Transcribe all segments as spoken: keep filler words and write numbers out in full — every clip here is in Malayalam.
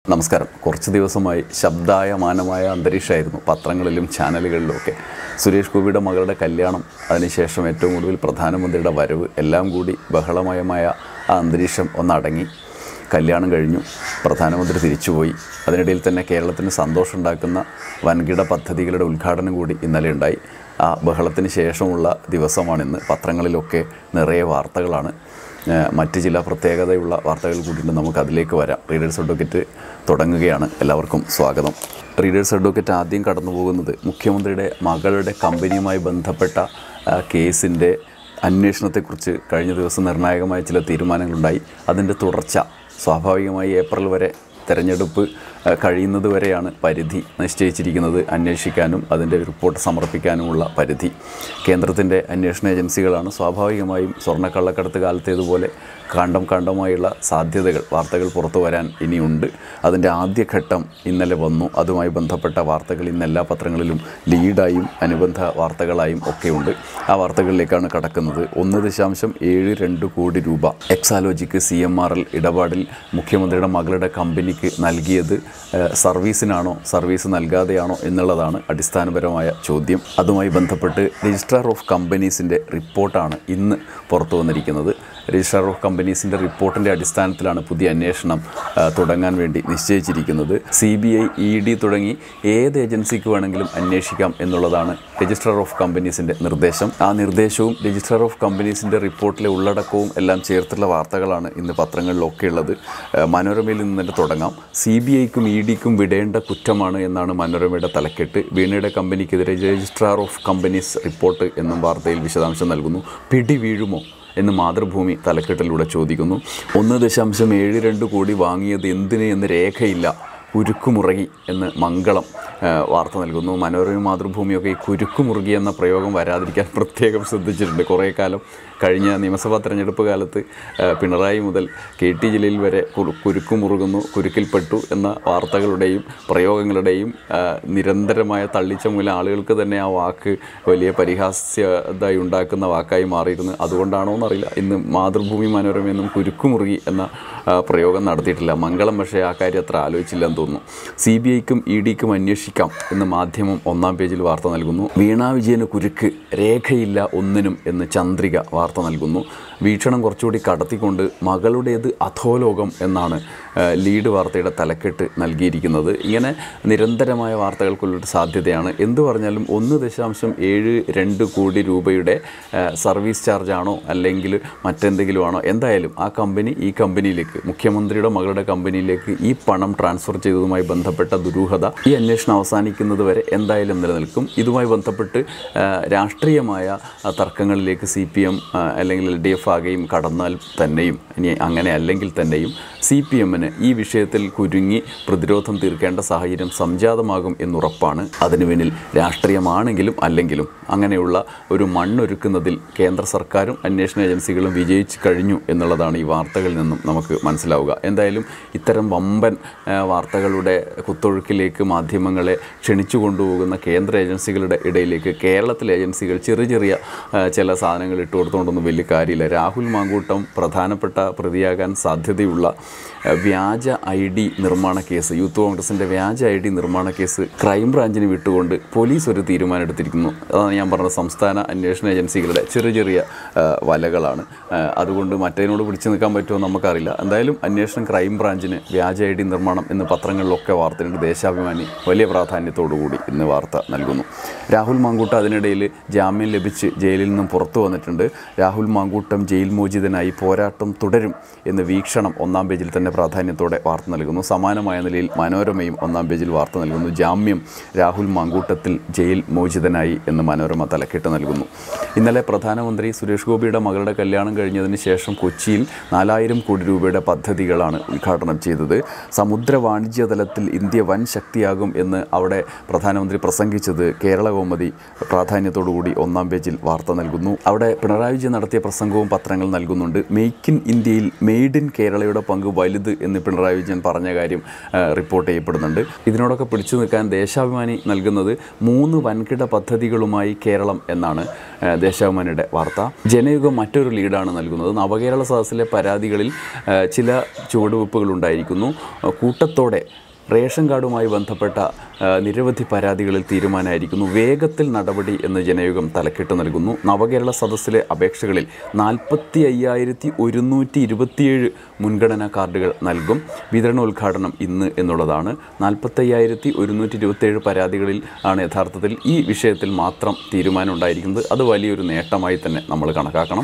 നമസ്കാരം. കുറച്ച് ദിവസമായി ശബ്ദായമാനമായ അന്തരീക്ഷമായിരുന്നു പത്രങ്ങളിലും ചാനലുകളിലുമൊക്കെ. സുരേഷ് ഗോപിയുടെ മകളുടെ കല്യാണം, അതിനുശേഷം ഏറ്റവും ഒടുവിൽ പ്രധാനമന്ത്രിയുടെ വരവ്, എല്ലാം കൂടി ബഹളമയമായ ആ അന്തരീക്ഷം ഒന്നടങ്ങി. കല്യാണം കഴിഞ്ഞു, പ്രധാനമന്ത്രി തിരിച്ചുപോയി. അതിനിടയിൽ തന്നെ കേരളത്തിന് സന്തോഷമുണ്ടാക്കുന്ന വൻകിട പദ്ധതികളുടെ ഉദ്ഘാടനം കൂടി ഇന്നലെ ഉണ്ടായി. ആ ബഹളത്തിന് ശേഷമുള്ള ദിവസമാണിന്ന്. പത്രങ്ങളിലൊക്കെ നിറയെ വാർത്തകളാണ്. മറ്റ് ചില പ്രത്യേകതയുള്ള വാർത്തകൾ കൂടിയിട്ട് നമുക്ക് അതിലേക്ക് വരാം. റീഡേഴ്സ് അഡ്വക്കേറ്റ് തുടങ്ങുകയാണ്. എല്ലാവർക്കും സ്വാഗതം. റീഡേഴ്സ് അഡ്വക്കേറ്റ് ആദ്യം കടന്നു പോകുന്നത് മുഖ്യമന്ത്രിയുടെ മകളുടെ കമ്പനിയുമായി ബന്ധപ്പെട്ട കേസിൻ്റെ അന്വേഷണത്തെക്കുറിച്ച് കഴിഞ്ഞ ദിവസം നിർണായകമായ ചില തീരുമാനങ്ങളുണ്ടായി. അതിൻ്റെ തുടർച്ച സ്വാഭാവികമായി ഏപ്രിൽ വരെ തെരഞ്ഞെടുപ്പ് കഴിയുന്നത് വരെയാണ് പരിധി നിശ്ചയിച്ചിരിക്കുന്നത്. അന്വേഷിക്കാനും അതിൻ്റെ റിപ്പോർട്ട് സമർപ്പിക്കാനുമുള്ള പരിധി കേന്ദ്രത്തിൻ്റെ അന്വേഷണ ഏജൻസികളാണ്. സ്വാഭാവികമായും സ്വർണ്ണക്കള്ളക്കടത്ത് കാലത്തേതുപോലെ കാണ്ഡം കാണ്ഡമായുള്ള സാധ്യതകൾ, വാർത്തകൾ പുറത്തു വരാൻ ഇനിയുണ്ട്. അതിൻ്റെ ആദ്യഘട്ടം ഇന്നലെ വന്നു. അതുമായി ബന്ധപ്പെട്ട വാർത്തകൾ ഇന്ന് എല്ലാ പത്രങ്ങളിലും ലീഡായും അനുബന്ധ വാർത്തകളായും ഒക്കെയുണ്ട്. ആ വാർത്തകളിലേക്കാണ് കടക്കുന്നത്. ഒന്ന് ദശാംശം ഏഴ് രണ്ട് കോടി രൂപ Exalogic C M R L ഇടപാടിൽ മുഖ്യമന്ത്രിയുടെ മകളുടെ കമ്പനിക്ക് നൽകിയത് സർവീസിനാണോ സർവീസ് നൽകാതെയാണോ എന്നുള്ളതാണ് അടിസ്ഥാനപരമായ ചോദ്യം. അതുമായി ബന്ധപ്പെട്ട് രജിസ്ട്രാർ ഓഫ് കമ്പനീസിൻ്റെ റിപ്പോർട്ടാണ് ഇന്ന് പുറത്തു വന്നിരിക്കുന്നത്. രജിസ്ട്രാർ ഓഫ് കമ്പനീസിൻ്റെ റിപ്പോർട്ടിൻ്റെ അടിസ്ഥാനത്തിലാണ് പുതിയ അന്വേഷണം തുടങ്ങാൻ വേണ്ടി നിശ്ചയിച്ചിരിക്കുന്നത്. C B I, E D തുടങ്ങി ഏത് ഏജൻസിക്ക് വേണമെങ്കിലും അന്വേഷിക്കാം എന്നുള്ളതാണ് രജിസ്ട്രാർ ഓഫ് കമ്പനീസിൻ്റെ നിർദ്ദേശം. ആ നിർദ്ദേശവും രജിസ്ട്രാർ ഓഫ് കമ്പനീസിൻ്റെ റിപ്പോർട്ടിലെ ഉള്ളടക്കവും എല്ലാം ചേർത്തുള്ള വാർത്തകളാണ് ഇന്ന് പത്രങ്ങളിലൊക്കെ ഉള്ളത്. മനോരമയിൽ നിന്ന് തന്നെ തുടങ്ങാം. സി ബി ഐക്കും ഇ ഡിക്കും വിടേണ്ട കുറ്റമാണ് എന്നാണ് മനോരമയുടെ തലക്കെട്ട്. വീണയുടെ കമ്പനിക്കെതിരെ രജിസ്ട്രാർ ഓഫ് കമ്പനീസ് റിപ്പോർട്ട് എന്നും വാർത്തയിൽ വിശദാംശം നൽകുന്നു. പിടി വീഴുമോ എന്ന് മാതൃഭൂമി തലക്കെട്ടിലൂടെ ചോദിക്കുന്നു. ഒന്ന് ദശാംശം ഏഴ് രണ്ട് കോടി വാങ്ങിയത് എന്തിന് എന്ന് രേഖയില്ല, കുരുക്കുമുറുകി എന്ന് മംഗളം വാർത്ത നൽകുന്നു. മനോരമ മാതൃഭൂമിയൊക്കെ ഈ കുരുക്കുമുറുകി എന്ന പ്രയോഗം വരാതിരിക്കാൻ പ്രത്യേകം ശ്രദ്ധിച്ചിട്ടുണ്ട്. കുറേ കാലം കഴിഞ്ഞ നിയമസഭാ തെരഞ്ഞെടുപ്പ് കാലത്ത് പിണറായി മുതൽ കെ ടി ജലീൽ വരെ കുരുക്കുമുറുകുന്നു, കുരുക്കിൽപ്പെട്ടു എന്ന വാർത്തകളുടെയും പ്രയോഗങ്ങളുടെയും നിരന്തരമായ തള്ളിച്ച മൂലം ആളുകൾക്ക് തന്നെ ആ വാക്ക് വലിയ പരിഹാസ്യതായി ഉണ്ടാക്കുന്ന വാക്കായി മാറിയിരുന്നു. അതുകൊണ്ടാണോ എന്നറിയില്ല, ഇന്ന് മാതൃഭൂമി മനോരമയൊന്നും കുരുക്കുമുറുകി എന്ന പ്രയോഗം നടത്തിയിട്ടില്ല. മംഗളം പക്ഷേ ആ കാര്യം അത്ര ആലോചിച്ചില്ലെന്ന് തോന്നുന്നു. സി ബി ഐക്കും ഇ ഡിക്കും അന്വേഷിക്കാം എന്ന് മാധ്യമം ഒന്നാം പേജിൽ വാർത്ത നൽകുന്നു. വീണാ വിജയന് കുരുക്ക്, രേഖയില്ല ഒന്നിനും എന്ന് ചന്ദ്രിക വാർത്ത നൽകുന്നു. വീക്ഷണം കുറച്ചുകൂടി കടത്തിക്കൊണ്ട് മകളുടേത് അധോലോകം എന്നാണ് ലീഡ് വാർത്തയുടെ തലക്കെട്ട് നൽകിയിരിക്കുന്നത്. ഇങ്ങനെ നിരന്തരമായ വാർത്തകൾക്കുള്ളൊരു സാധ്യതയാണ്. എന്തു പറഞ്ഞാലും ഒന്ന് ദശാംശം ഏഴ് രണ്ട് കോടി രൂപയുടെ സർവീസ് ചാർജാണോ അല്ലെങ്കിൽ മറ്റെന്തെങ്കിലും ആണോ, എന്തായാലും ആ കമ്പനി ഈ കമ്പനിയിലേക്ക്, മുഖ്യമന്ത്രിയുടെ മകളുടെ കമ്പനിയിലേക്ക് ഈ പണം ട്രാൻസ്ഫർ ചെയ്തതുമായി ബന്ധപ്പെട്ട ദുരൂഹത ഈ അന്വേഷണം അവസാനിക്കുന്നത് വരെ എന്തായാലും നിലനിൽക്കും. ഇതുമായി ബന്ധപ്പെട്ട് രാഷ്ട്രീയമായ തർക്കങ്ങളിലേക്ക് സി പി എം അല്ലെങ്കിൽ എൽ ഡി എഫ് ആകെയും കടന്നാൽ തന്നെയും, ഇനി അങ്ങനെ അല്ലെങ്കിൽ തന്നെയും സി പി എമ്മിന് ഈ വിഷയത്തിൽ കുരുങ്ങി പ്രതിരോധം തീർക്കേണ്ട സാഹചര്യം സംജാതമാകും എന്നുറപ്പാണ്. അതിനു പിന്നിൽ രാഷ്ട്രീയമാണെങ്കിലും അല്ലെങ്കിലും അങ്ങനെയുള്ള ഒരു മണ്ണൊരുക്കുന്നതിൽ കേന്ദ്ര സർക്കാരും അന്വേഷണ ഏജൻസികളും വിജയിച്ചു കഴിഞ്ഞു എന്നുള്ളതാണ് ഈ വാർത്തകളിൽ നിന്നും നമുക്ക് മനസ്സിലാവുക. എന്തായാലും ഇത്തരം വമ്പൻ വാർത്തകളുടെ കുത്തൊഴുക്കിലേക്ക് മാധ്യമങ്ങളെ ക്ഷണിച്ചു കൊണ്ടുപോകുന്ന കേന്ദ്ര ഏജൻസികളുടെ ഇടയിലേക്ക് കേരളത്തിലെ ഏജൻസികൾ ചെറിയ ചെറിയ ചില സാധനങ്ങൾ ഇട്ട് കൊടുത്തുകൊണ്ടൊന്നും വലിയ കാര്യമില്ല. രാഹുൽ മാങ്കൂട്ടം പ്രധാനപ്പെട്ട പ്രതിയാകാൻ സാധ്യതയുള്ള വ്യാജ ഐ ഡി നിർമ്മാണ കേസ്, യൂത്ത് കോൺഗ്രസിൻ്റെ വ്യാജ ഐ ഡി നിർമ്മാണ കേസ് ക്രൈംബ്രാഞ്ചിന് വിട്ടുകൊണ്ട് പോലീസ് ഒരു തീരുമാനം എടുത്തിരിക്കുന്നു. അതാണ് ഞാൻ പറഞ്ഞ സംസ്ഥാന അന്വേഷണ ഏജൻസികളുടെ ചെറിയ ചെറിയ വലകളാണ്. അതുകൊണ്ട് മറ്റേതിനോട് പിടിച്ചു നിൽക്കാൻ പറ്റുമോ നമുക്കറിയില്ല. എന്തായാലും അന്വേഷണം ക്രൈംബ്രാഞ്ചിന് വ്യാജ ഐ ഡി നിർമ്മാണം എന്ന് പത്രങ്ങളിലൊക്കെ വാർത്തയുണ്ട്. ദേശാഭിമാനി വലിയ പ്രാധാന്യത്തോടുകൂടി ഇന്ന് വാർത്ത നൽകുന്നു. രാഹുൽ മാങ്കൂട്ടം അതിനിടയിൽ ജാമ്യം ലഭിച്ച് ജയിലിൽ നിന്നും പുറത്തു വന്നിട്ടുണ്ട്. രാഹുൽ മാങ്കൂട്ടം ജയിൽ മോചിതനായി പോരാട്ടം തുടരും എന്ന് വീക്ഷണം ഒന്നാം പേജിൽ തന്നെ പ്രാധാന്യത്തോടെ വാർത്ത നൽകുന്നു. സമാനമായ നിലയിൽ മനോരമയും ഒന്നാം പേജിൽ വാർത്ത നൽകുന്നു. ജാമ്യം രാഹുൽ മാങ്കൂട്ടത്തിൽ ജയിൽ മോചിതനായി എന്ന് മനോരമ തലക്കെട്ട് നൽകുന്നു. ഇന്നലെ പ്രധാനമന്ത്രി സുരേഷ് ഗോപിയുടെ മകളുടെ കല്യാണം കഴിഞ്ഞതിന് ശേഷം കൊച്ചിയിൽ നാലായിരം കോടി രൂപയുടെ പദ്ധതികളാണ് ഉദ്ഘാടനം ചെയ്തത്. സമുദ്ര വാണിജ്യ തലത്തിൽ ഇന്ത്യ വൻ ശക്തിയാകും എന്ന് അവിടെ പ്രധാനമന്ത്രി പ്രസംഗിച്ചത് കേരള കൗമുദി പ്രാധാന്യത്തോടുകൂടി ഒന്നാം പേജിൽ വാർത്ത നൽകുന്നു. അവിടെ പിണറായി വിജയൻ നടത്തിയ പ്രസംഗവും പത്രങ്ങൾ നൽകുന്നുണ്ട്. മെയ്ക്ക് ഇൻ ഇന്ത്യയിൽ മെയ്ഡ് ഇൻ കേരളയുടെ പങ്ക് വലുത് എന്ന് പിണറായി വിജയൻ പറഞ്ഞ കാര്യം റിപ്പോർട്ട് ചെയ്യപ്പെടുന്നുണ്ട്. ഇതിനോടൊക്കെ പിടിച്ചു നിൽക്കാൻ ദേശാഭിമാനി നൽകുന്നത് മൂന്ന് വൻകിട പദ്ധതികളുമായി കേരളം എന്നാണ് ദേശാഭിമാനിയുടെ വാർത്ത. ജനയുഗം മറ്റൊരു ലീഡാണ് നൽകുന്നത്. നവകേരള സദസ്സിലെ പരാതികളിൽ ചില ചുവടുവെപ്പുകൾ ഉണ്ടായിരിക്കുന്നു. കൂട്ടത്തോടെ റേഷൻ കാർഡുമായി ബന്ധപ്പെട്ട നിരവധി പരാതികളിൽ തീരുമാനമായിരിക്കുന്നു. വേഗത്തിൽ നടപടി എന്ന് ജനയുഗം തലക്കെട്ട് നൽകുന്നു. നവകേരള സദസ്സിലെ അപേക്ഷകളിൽ നാൽപ്പത്തി അയ്യായിരത്തി ഒരുന്നൂറ്റി ഇരുപത്തിയേഴ് മുൻഗണനാ കാർഡുകൾ നൽകും. വിതരണോദ്ഘാടനം ഇന്ന് എന്നുള്ളതാണ്. നാൽപ്പത്തി അയ്യായിരത്തി ഒരുന്നൂറ്റി ഇരുപത്തിയേഴ് പരാതികളിൽ ആണ് യഥാർത്ഥത്തിൽ ഈ വിഷയത്തിൽ മാത്രം തീരുമാനം ഉണ്ടായിരിക്കുന്നത്. അത് വലിയൊരു നേട്ടമായി തന്നെ നമ്മൾ കണക്കാക്കണം.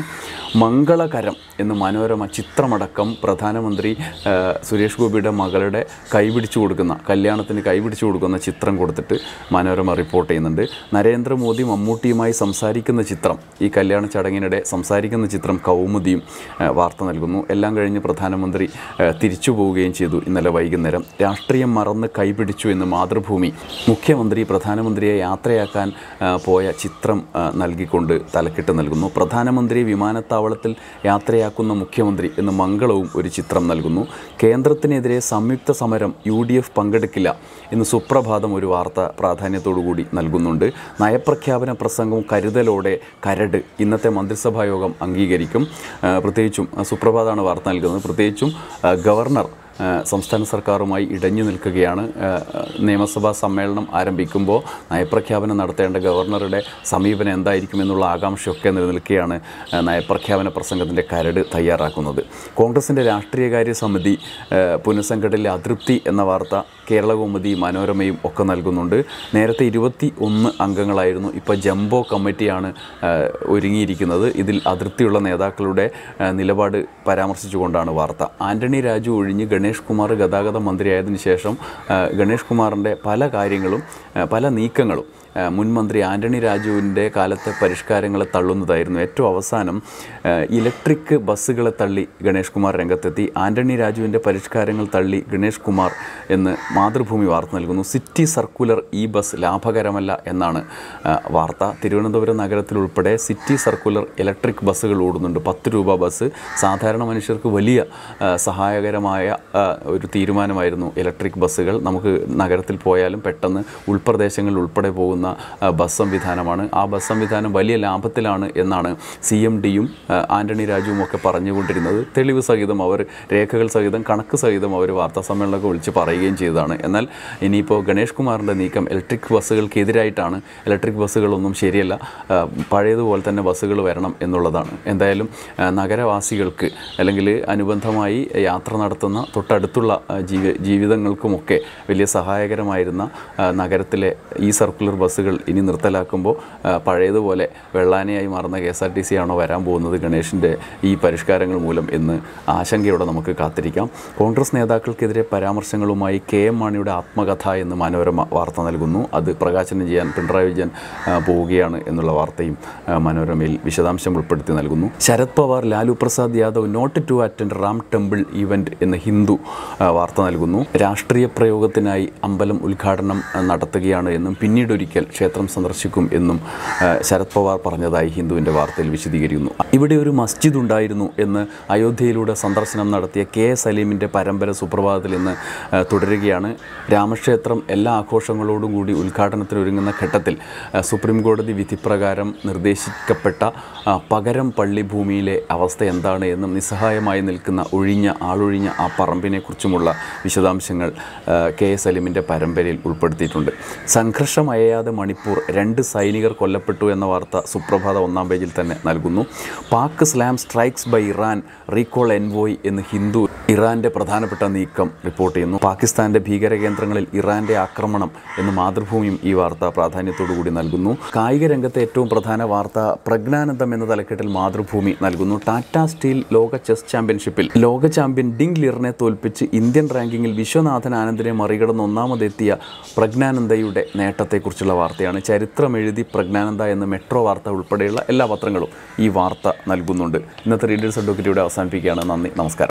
മംഗളകരം എന്ന് മനോരമ ചിത്രമടക്കം പ്രധാനമന്ത്രി സുരേഷ് ഗോപിയുടെ മകളുടെ കൈപിടിച്ചു കൊടുക്കുന്ന കല്യാണത്തിന് കൈപിടിച്ചു കൊടുക്കുന്ന ചിത്രം കൊടുത്തിട്ട് മനോരമ റിപ്പോർട്ട് ചെയ്യുന്നുണ്ട്. നരേന്ദ്രമോദി മമ്മൂട്ടിയുമായി സംസാരിക്കുന്ന ചിത്രം, ഈ കല്യാണ ചടങ്ങിനിടെ സംസാരിക്കുന്ന ചിത്രം കൗമുദിയും വാർത്ത നൽകുന്നു. എല്ലാം കഴിഞ്ഞ് പ്രധാനമന്ത്രി തിരിച്ചു പോവുകയും ചെയ്തു ഇന്നലെ വൈകുന്നേരം. രാഷ്ട്രീയം മറന്ന് കൈപിടിച്ചു എന്ന് മാതൃഭൂമി മുഖ്യമന്ത്രി പ്രധാനമന്ത്രിയെ യാത്രയാക്കാൻ പോയ ചിത്രം നൽകിക്കൊണ്ട് തലക്കെട്ട് നൽകുന്നു. പ്രധാനമന്ത്രി വിമാനത്താവളത്തിൽ യാത്രയാക്കുന്ന മുഖ്യമന്ത്രി എന്ന് മംഗളവും ഒരു ചിത്രം നൽകുന്നു. കേന്ദ്രത്തിനെതിരെ സംയുക്ത സമരം യു ഡി എഫ് പങ്കെടുക്കില്ല എന്ന് സുപ്രഭാതം ഒരു വാർത്ത പ്രാധാന്യത്തോടുകൂടി നൽകുന്നുണ്ട്. നയപ്രഖ്യാപന പ്രസംഗവും കരുതലോടെ കരട് ഇന്നത്തെ മന്ത്രിസഭാ യോഗം അംഗീകരിക്കും. പ്രത്യേകിച്ചും സുപ്രഭാതമാണ് വാർത്ത നൽകുന്നത്. പ്രത്യേകിച്ചും ഗവർണർ സംസ്ഥാന സർക്കാരുമായി ഇടഞ്ഞു നിൽക്കുകയാണ്. നിയമസഭാ സമ്മേളനം ആരംഭിക്കുമ്പോൾ നയപ്രഖ്യാപനം നടത്തേണ്ട ഗവർണറുടെ സമീപനം എന്തായിരിക്കുമെന്നുള്ള ആകാംക്ഷയൊക്കെ നിലനിൽക്കുകയാണ് നയപ്രഖ്യാപന പ്രസംഗത്തിൻ്റെ കരട് തയ്യാറാക്കുന്നത്. കോൺഗ്രസിൻ്റെ രാഷ്ട്രീയകാര്യ സമിതി പുനഃസംഘടനയിലെ അതൃപ്തി എന്ന വാർത്ത കേരളകൗമുദി മനോരമയും ഒക്കെ നൽകുന്നുണ്ട്. നേരത്തെ ഇരുപത്തി ഒന്ന് അംഗങ്ങളായിരുന്നു, ഇപ്പോൾ ജംബോ കമ്മിറ്റിയാണ് ഒരുങ്ങിയിരിക്കുന്നത്. ഇതിൽ അതൃപ്തിയുള്ള നേതാക്കളുടെ നിലപാട് പരാമർശിച്ചുകൊണ്ടാണ് വാർത്ത. ആന്റണി രാജു ഒഴിഞ്ഞ് ഗണേഷ് കുമാർ ഗതാഗത മന്ത്രിയായതിനു ശേഷം ഗണേഷ് കുമാറിൻ്റെ പല കാര്യങ്ങളും പല നീക്കങ്ങളും മുൻ മന്ത്രി ആന്റണി രാജുവിൻ്റെ കാലത്തെ പരിഷ്കാരങ്ങളെ തള്ളുന്നതായിരുന്നു. ഏറ്റവും അവസാനം ഇലക്ട്രിക് ബസ്സുകളെ തള്ളി ഗണേഷ് കുമാർ രംഗത്തെത്തി. ആന്റണി രാജുവിൻ്റെ പരിഷ്കാരങ്ങൾ തള്ളി ഗണേഷ് കുമാർ എന്ന് മാതൃഭൂമി വാർത്ത നൽകുന്നു. സിറ്റി സർക്കുലർ ഇ ബസ് ലാഭകരമല്ല എന്നാണ് വാർത്ത. തിരുവനന്തപുരം നഗരത്തിലുൾപ്പെടെ സിറ്റി സർക്കുലർ ഇലക്ട്രിക് ബസ്സുകൾ ഓടുന്നുണ്ട്. പത്ത് രൂപ ബസ് സാധാരണ മനുഷ്യർക്ക് വലിയ സഹായകരമായ ഒരു തീരുമാനമായിരുന്നു ഇലക്ട്രിക് ബസ്സുകൾ. നമുക്ക് നഗരത്തിൽ പോയാലും പെട്ടെന്ന് ഉൾപ്രദേശങ്ങളിൽ ഉൾപ്പെടെ പോകുന്ന ബസ് സംവിധാനമാണ്. ആ ബസ് സംവിധാനം വലിയ ലാഭത്തിലാണ് എന്നാണ് സി എം ഡിയും ആന്റണി രാജുവും ഒക്കെ പറഞ്ഞുകൊണ്ടിരുന്നത്. തെളിവ് സഹിതം അവർ രേഖകൾ സഹിതം കണക്ക് സഹിതം അവർ വാർത്താ സമ്മേളനമൊക്കെ വിളിച്ച് പറയുകയും ചെയ്തതാണ്. എന്നാൽ ഇനിയിപ്പോൾ ഗണേഷ് കുമാറിൻ്റെ നീക്കം ഇലക്ട്രിക് ബസ്സുകൾക്കെതിരായിട്ടാണ്. ഇലക്ട്രിക് ബസ്സുകളൊന്നും ശരിയല്ല, പഴയതുപോലെ തന്നെ ബസ്സുകൾ വരണം എന്നുള്ളതാണ്. എന്തായാലും നഗരവാസികൾക്ക് അല്ലെങ്കിൽ അനുബന്ധമായി യാത്ര നടത്തുന്ന തൊട്ടടുത്തുള്ള ജീവി ജീവിതങ്ങൾക്കുമൊക്കെ വലിയ സഹായകരമായിരുന്ന നഗരത്തിലെ ഈ സർക്കുലർ ബസ്സുകൾ ഇനി നിർത്തലാക്കുമ്പോൾ പഴയതുപോലെ വെള്ളാനയായി മാറുന്ന K S R T C ആണോ വരാൻ പോകുന്നത് ഗണേഷിൻ്റെ ഈ പരിഷ്കാരങ്ങൾ മൂലം എന്ന് ആശങ്കയോടെ നമുക്ക് കാത്തിരിക്കാം. കോൺഗ്രസ് നേതാക്കൾക്കെതിരെ പരാമർശങ്ങളുമായി കെ എം മാണിയുടെ ആത്മകഥ എന്ന് മനോരമ വാർത്ത നൽകുന്നു. അത് പ്രകാശനം ചെയ്യാൻ പിണറായി വിജയൻ പോവുകയാണ് എന്നുള്ള വാർത്തയും മനോരമയിൽ വിശദാംശം ഉൾപ്പെടുത്തി നൽകുന്നു. Sharad Pawar Lalu Prasad Yadav not to attend Ram temple event എന്ന് ഹിന്ദു വാർത്ത നൽകുന്നു. രാഷ്ട്രീയ പ്രയോഗത്തിനായി അമ്പലം ഉദ്ഘാടനം നടത്തുകയാണ് എന്നും പിന്നീടൊരിക്കൽ ക്ഷേത്രം സന്ദർശിക്കും എന്നും ശരത് പവാർ പറഞ്ഞതായി ഹിന്ദുവിൻ്റെ വാർത്തയിൽ വിശദീകരിക്കുന്നു. ഇവിടെ ഒരു മസ്ജിദ് ഉണ്ടായിരുന്നു എന്ന് അയോധ്യയിലൂടെ സന്ദർശനം നടത്തിയ കെ സലീമിൻ്റെ പരമ്പര സുപ്രഭാതത്തിൽ ഇന്ന് തുടരുകയാണ്. രാമക്ഷേത്രം എല്ലാ ആഘോഷങ്ങളോടും കൂടി ഉദ്ഘാടനത്തിനൊരുങ്ങുന്ന ഘട്ടത്തിൽ സുപ്രീം കോടതി വിധിപ്രകാരം നിർദ്ദേശിക്കപ്പെട്ട പകരം പള്ളി ഭൂമിയിലെ അവസ്ഥ എന്താണ് എന്നും നിസ്സഹായമായി നിൽക്കുന്ന ഒഴിഞ്ഞ ആളൊഴിഞ്ഞ ആ പറമ്പിനെക്കുറിച്ചുമുള്ള വിശദാംശങ്ങൾ കെ സലീമിൻ്റെ പരമ്പരയിൽ ഉൾപ്പെടുത്തിയിട്ടുണ്ട്. സംഘർഷം അയയാതെ മണിപ്പൂർ, രണ്ട് സൈനികർ കൊല്ലപ്പെട്ടു എന്ന വാർത്ത സുപ്രഭാത ഒന്നാം പേജിൽ തന്നെ നൽകുന്നു. Pak slam strikes by Iran recall envoy എന്ന് ഹിന്ദു ഇറാൻ്റെ പ്രധാനപ്പെട്ട നീക്കം റിപ്പോർട്ട് ചെയ്യുന്നു. പാകിസ്ഥാൻ്റെ ഭീകര കേന്ദ്രങ്ങളിൽ ഇറാൻ്റെ ആക്രമണം എന്ന് മാതൃഭൂമിയും ഈ വാർത്ത പ്രാധാന്യത്തോടുകൂടി നൽകുന്നു. കായിക രംഗത്തെ ഏറ്റവും പ്രധാന വാർത്ത പ്രജ്ഞാനന്ദം എന്ന തലക്കെട്ടിൽ മാതൃഭൂമി നൽകുന്നു. ടാറ്റ സ്റ്റീൽ ലോക ചെസ് ചാമ്പ്യൻഷിപ്പിൽ ലോക ചാമ്പ്യൻ ഡിങ് ലിറിനെ തോൽപ്പിച്ച് ഇന്ത്യൻ റാങ്കിങ്ങിൽ വിശ്വനാഥൻ ആനന്ദിനെ മറികടന്ന് ഒന്നാമതെത്തിയ പ്രജ്ഞാനന്ദയുടെ നേട്ടത്തെക്കുറിച്ചുള്ള വാർത്തയാണ്. ചരിത്രം എഴുതി പ്രജ്ഞാനന്ദ എന്ന മെട്രോ വാർത്ത ഉൾപ്പെടെയുള്ള എല്ലാ പത്രങ്ങളും ഈ വാർത്ത നൽകുന്നുണ്ട്. ഇന്നത്തെ റീഡേഴ്സ് അഡ്വക്കേറ്റ് ഇവിടെ അവസാനിപ്പിക്കുകയാണ്. നന്ദി, നമസ്കാരം.